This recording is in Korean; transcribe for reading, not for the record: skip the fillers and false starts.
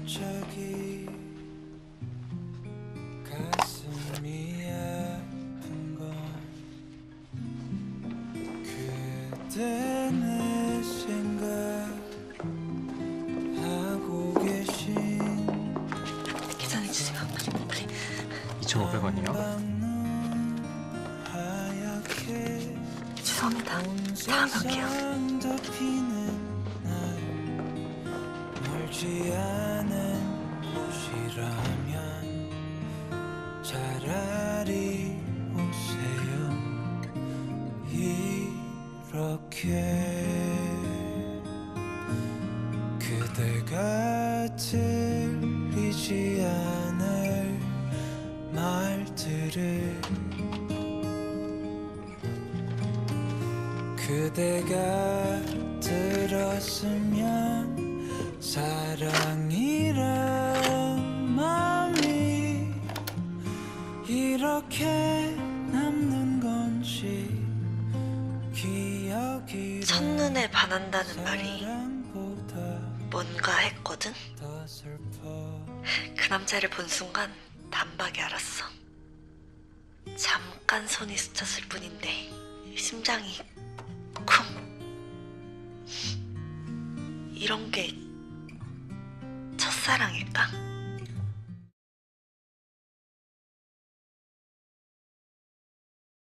갑자기 가슴이 아픈 건 그대 내 생각하고 계신 계산해주세요. 빨리. 2,500원이요? 죄송합니다. 다음에 올게요. 멀지 않은 곳이라면 차라리 오세요. 이렇게 그대가 들리지 않을 말들을 그대가 들었으면 사랑이란 마음이 이렇게 남는 건지 기억이 첫눈에 반한다는 말이 뭔가 했거든? 그 남자를 본 순간 단박에 알았어. 잠깐 손이 스쳤을 뿐인데 심장이 쿵. 이런 게 첫사랑일까?